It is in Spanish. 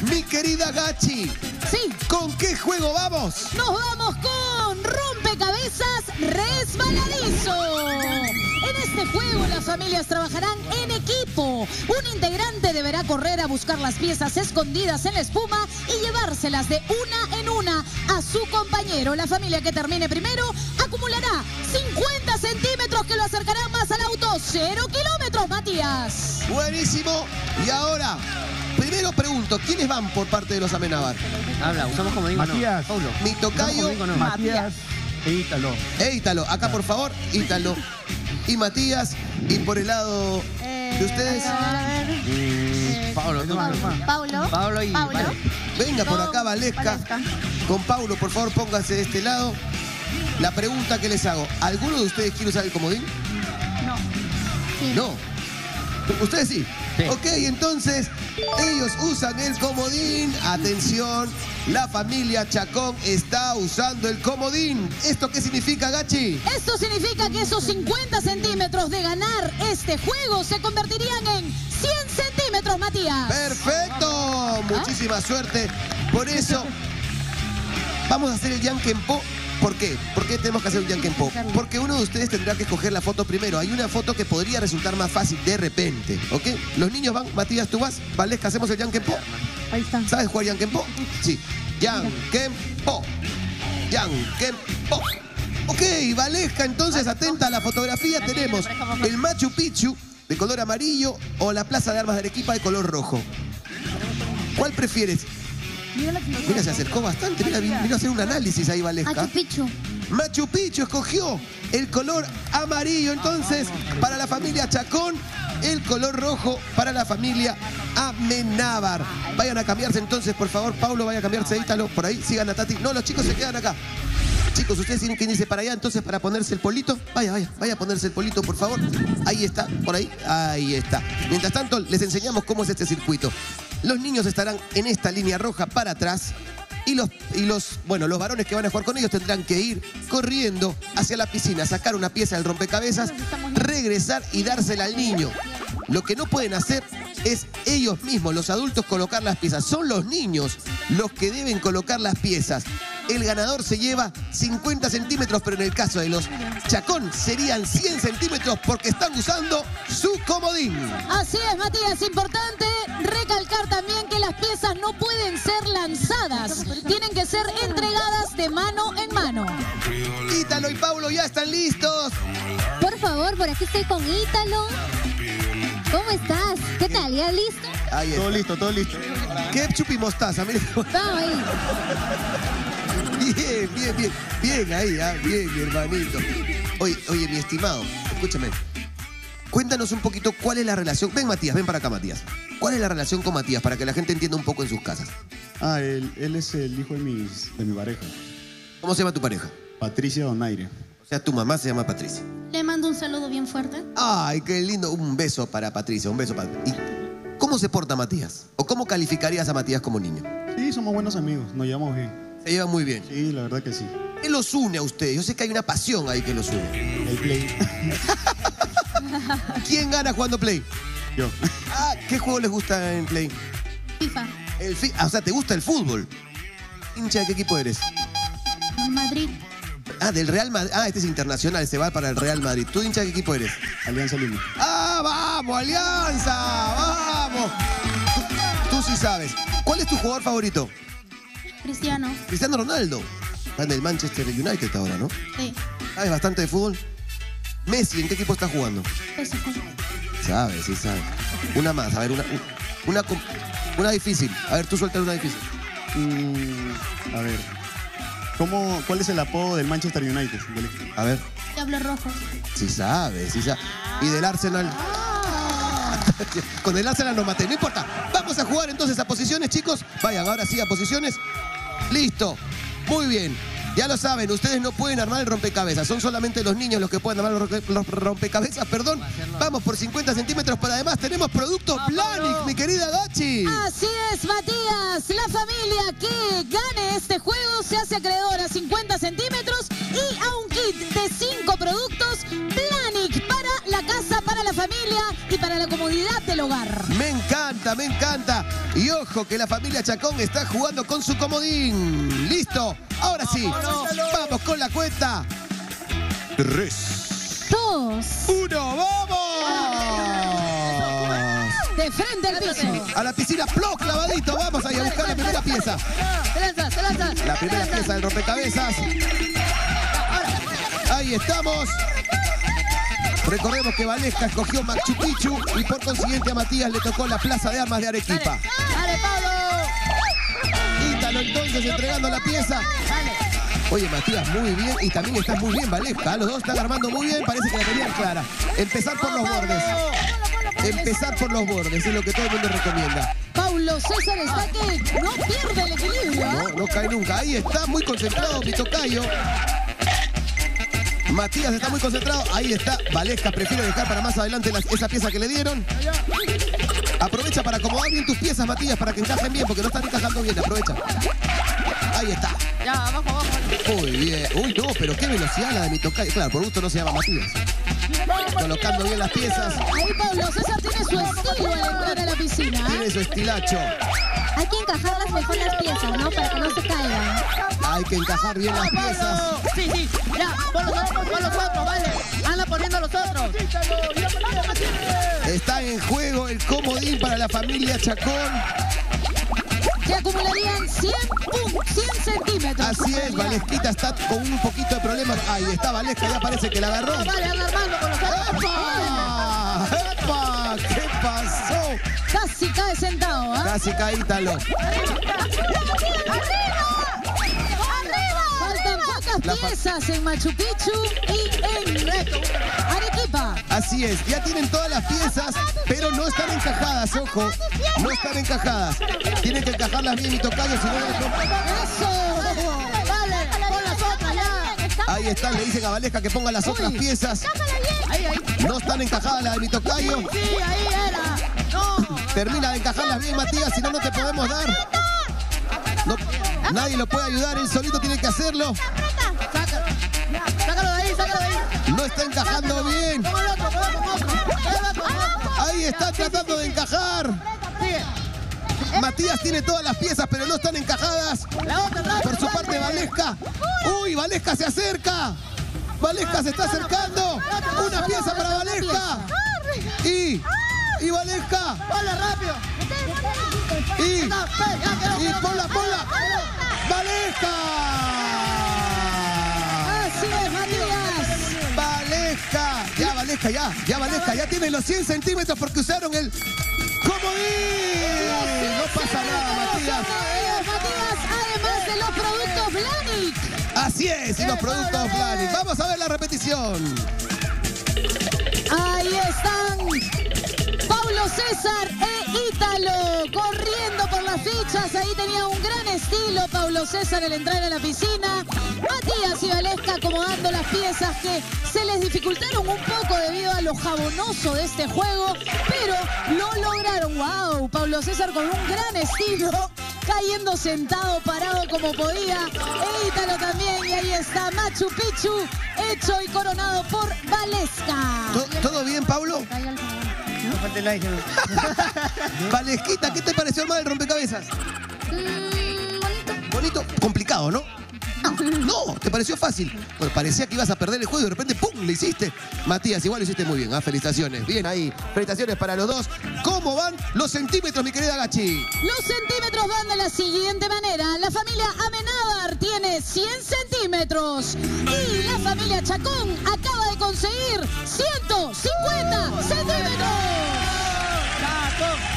Mi querida Gachi. Sí. ¿Con qué juego vamos? Nos vamos con rompecabezas resbaladizo. En este juego las familias trabajarán en equipo. Un integrante deberá correr a buscar las piezas escondidas en la espuma y llevárselas de una en una a su compañero. La familia que termine primero acumulará 50 centímetros que lo acercarán más al auto. 0 kilómetros, Matías. Buenísimo. Y ahora, primero pregunto, ¿quiénes van por parte de los Amenábar? Habla, usamos como digo, Matías. no. Paulo. Mi tocayo, No. Matías e Ítalo. Ítalo. Acá, por favor, Ítalo y Matías. Y por el lado de ustedes, Paulo, tú. Paulo y Paulo. venga por acá, Valesca. Con Paulo, por favor, pónganse de este lado. La pregunta que les hago, ¿alguno de ustedes quiere usar el comodín? No. Sí. No. ¿Ustedes sí? Sí. Ok, entonces ellos usan el comodín. Atención, la familia Chacón está usando el comodín. ¿Esto qué significa, Gachi? Esto significa que esos 50 centímetros de ganar este juego se convertirían en 100 centímetros, Matías. ¡Perfecto! Muchísima suerte. Por eso, vamos a hacer el Yankenpo. ¿Por qué? ¿Por qué tenemos que hacer un Yankenpo? Porque uno de ustedes tendrá que escoger la foto primero. Hay una foto que podría resultar más fácil de repente, ¿ok? Los niños van, Matías, tú vas, Valesca, hacemos el Yankenpo. Ahí está. ¿Sabes jugar Yankenpo? Sí. Yankenpo. Yankenpo. Ok, Valesca, entonces atenta a la fotografía. Tenemos el Machu Picchu de color amarillo o la Plaza de Armas de Arequipa de color rojo. ¿Cuál prefieres? Mira, se acercó bastante. Mira, vino a hacer un análisis ahí, Valesca. Machu Picchu. Machu Picchu escogió el color amarillo, entonces, para la familia Chacón, el color rojo para la familia Amenábar. Vayan a cambiarse entonces, por favor. Paulo, vaya a cambiarse, Ítalo, por ahí. Sigan a Tati. No, los chicos se quedan acá. Chicos, ustedes tienen que irse para allá, entonces, para ponerse el polito. Vaya a ponerse el polito, por favor. Ahí está, por ahí. Ahí está. Mientras tanto, les enseñamos cómo es este circuito. Los niños estarán en esta línea roja para atrás. Y los varones que van a jugar con ellos tendrán que ir corriendo hacia la piscina, sacar una pieza del rompecabezas, regresar y dársela al niño. Lo que no pueden hacer es ellos mismos, los adultos, colocar las piezas. Son los niños los que deben colocar las piezas. El ganador se lleva 50 centímetros, pero en el caso de los Chacón serían 100 centímetros porque están usando su comodín. Así es, Matías. Importante recalcar también que las piezas no pueden ser lanzadas. Tienen que ser entregadas de mano en mano. Ítalo y Paulo ya están listos. Por favor, por aquí estoy con Ítalo. ¿Cómo estás? ¿Qué tal? ¿Ya listo? Ahí está. Todo listo, todo listo. Ketchup y mostaza, miren. Vamos ahí. Bien ahí, bien, mi hermanito. Oye, mi estimado, escúchame. Cuéntanos un poquito cuál es la relación. Ven, Matías, ven para acá, Matías. ¿Cuál es la relación con Matías para que la gente entienda un poco en sus casas? Él es el hijo de mi pareja, ¿Cómo se llama tu pareja? Patricia Donaire. O sea, tu mamá se llama Patricia. Le mando un saludo bien fuerte. Ay, qué lindo. Un beso para Patricia, un beso para... ¿Y cómo se porta Matías? ¿O cómo calificarías a Matías como niño? Sí, somos buenos amigos, nos llevamos bien. Se llevan muy bien. Sí, la verdad que sí. ¿Qué los une a ustedes? Yo sé que hay una pasión ahí que los une. El play. ¿Quién gana jugando Play? Yo. ¿Qué juego les gusta en Play? FIFA. O sea, ¿te gusta el fútbol? ¿Hincha de qué equipo eres? Madrid. Del Real Madrid. Este es internacional, se va para el Real Madrid. ¿Tú hincha de qué equipo eres? Alianza Lima. ¡Vamos, Alianza! ¡Vamos! Tú sí sabes. ¿Cuál es tu jugador favorito? Cristiano. Cristiano Ronaldo. Está en el Manchester United ahora, ¿no? Sí. ¿Sabes bastante de fútbol? Messi, ¿en qué equipo está jugando? Eso fue. Sabe, sí sabe. Una más, a ver, una difícil. A ver, tú sueltas una difícil. A ver. ¿Cuál es el apodo del Manchester United? A ver. Diablo Rojo. Sí sabe, sí sabe. Y del Arsenal. Con el Arsenal no maté, no importa. Vamos a jugar entonces a posiciones, chicos. Vayan, ahora sí a posiciones. Listo. Muy bien. Ya lo saben, ustedes no pueden armar el rompecabezas. Son solamente los niños los que pueden armar los rompecabezas, perdón. Vamos por 50 centímetros, pero además tenemos productos Blanic, mi querida Gachi. Así es, Matías. La familia que gane este juego se hace acreedora a 50 centímetros y a un kit de 5 productos Blanic para la casa, para la familia. familia y para la comodidad del hogar. Me encanta, me encanta. Y ojo que la familia Chacón está jugando con su comodín. ¿Listo? Ahora sí. Vamos con la cuenta. 3, 2. 1, ¡vamos! De frente al piso. A la piscina, ¡plo! Clavadito. Vamos ahí a buscar la primera pieza. Se lanza. La primera pieza del rompecabezas. Ahí estamos. Recordemos que Valesca escogió Machu Picchu y por consiguiente a Matías le tocó la Plaza de Armas de Arequipa. ¡Dale, Pablo! Ítalo entonces entregando la pieza. Oye, Matías, muy bien. Y también estás muy bien, Valesca. Los dos están armando muy bien. Parece que la tenían clara. Empezar por los bordes. Empezar por los bordes es lo que todo el mundo recomienda. Paulo César está que no pierde el equilibrio. No cae nunca. Ahí está, muy concentrado mi tocayo. Matías está muy concentrado. Ahí está. Valesca prefiere dejar para más adelante esa pieza que le dieron. Aprovecha para acomodar bien tus piezas, Matías, para que encajen bien, porque no están encajando bien. Aprovecha. Ahí está. Ya, abajo. Muy bien. Uy, no, pero qué velocidad la de mi tocayo. Claro, por gusto no se llama Matías. Colocando bien las piezas. Ahí Paulo César tiene su estilo al entrar a la piscina. Tiene su estilacho. Hay que encajarlas mejor las piezas, ¿no? Para que no se caigan. Hay que encajar bien las piezas. Sí. Ya, pon los otros, vale. Anda poniendo los otros. Está en juego el comodín para la familia Chacón. Que acumularían 100 centímetros. Así es, Valesquita está con un poquito de problemas. Ahí está Valesca, ya parece que la agarró. Vale, anda armando con los otros. ¡Epa! ¡Epa! ¿Qué pasó? Casi cae sentado, ¿ah? Casi cae Ítalo. Faltan pocas piezas en Machu Picchu y en Arequipa. Así es, ya tienen todas las piezas, pero no están encajadas, ojo. No están encajadas. Tienen que encajarlas bien, mi tocayo, si no... ¡Eso! Vale, pon las otras ya. Ahí están, le dicen a Valesca que ponga las otras piezas. Ahí. No están encajadas las de mi tocayo. Sí, ahí era. No. Termina de encajarlas bien, Matías, si no, no te podemos dar. No, nadie lo puede ayudar, él solito tiene que hacerlo. Sácalo de ahí. No está encajando bien. Pon el otro. Ahí está tratando de encajar. Sigue. Matías tiene todas las piezas, pero no están encajadas. La otra, Por su parte, Valesca. ¡Uy, Valesca se acerca! Valesca se está acercando. Una pieza para Valesca. Y Valesca. Ponle rápido. Y ponla. ¡Valesca! Así es, Matías. Valesca, ya tiene los 100 centímetros porque usaron el comodín. No pasa nada, Matías. Matías, además de los productos Blanic. Así es, y los productos Blanic. Vamos a ver la repetición. Ahí están Paulo César e Ítalo corriendo por las fichas. Ahí tenía un gran estilo Paulo César al entrar a la piscina. Matías y Valesca acomodando las piezas que se les dificultaron un poco debido a lo jabonoso de este juego, pero lo lograron. ¡Wow! Paulo César con un gran estilo, cayendo sentado, parado como podía. E Ítalo también, y ahí está Machu Picchu, hecho y coronado por Valesca. ¿Todo bien, Pablo? No falta el aire. Valesquita, ¿qué te pareció mal el rompecabezas? Bonito, complicado, ¿no? No, ¿te pareció fácil? Bueno, parecía que ibas a perder el juego y de repente ¡pum! Le hiciste. Matías, igual lo hiciste muy bien, ¿ah? Felicitaciones. Bien ahí, felicitaciones para los dos. ¿Cómo van los centímetros, mi querida Gachi? Los centímetros van de la siguiente manera. La familia Amenábar tiene 100 centímetros y la familia Chacón acaba de conseguir 150 centímetros. Chacón.